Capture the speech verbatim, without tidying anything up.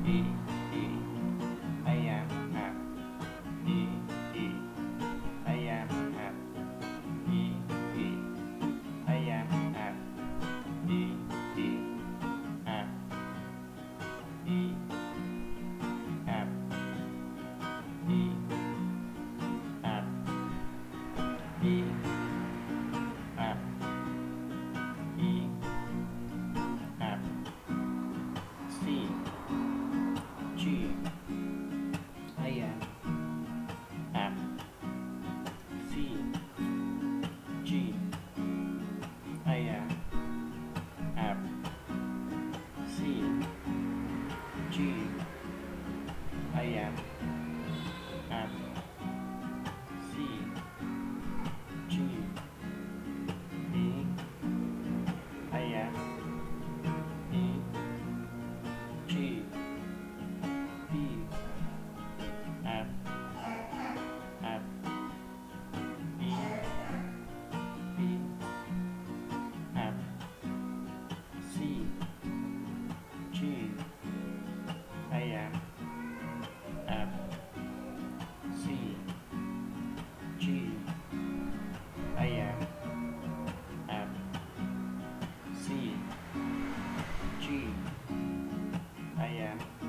E, E, I am happy. E, E, I am happy. E, E, I am happy. E, E, happy. E, happy. E, happy. E, happy. E, happy. C, G, I am happy. C, G, I am happy. C, G, I am happy. C, G, E, I am E, G, B, F, F, E, B, F, C, G, I am F, C, G, I am F, C, G, I am